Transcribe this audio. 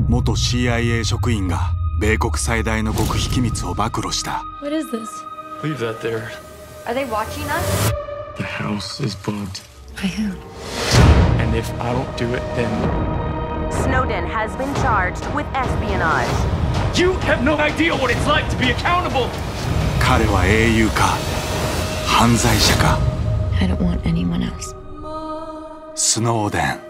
元 CIA 職員が米国最大の極秘機密を暴露した。 What is this? Leave that there. Are they watching us? The house is bugged. By who? And if I don't do it, then... Snowden has been charged with espionage. You have no idea what it's like to be accountable! 彼は英雄か犯罪者か。 I don't want anyone else. スノーデン。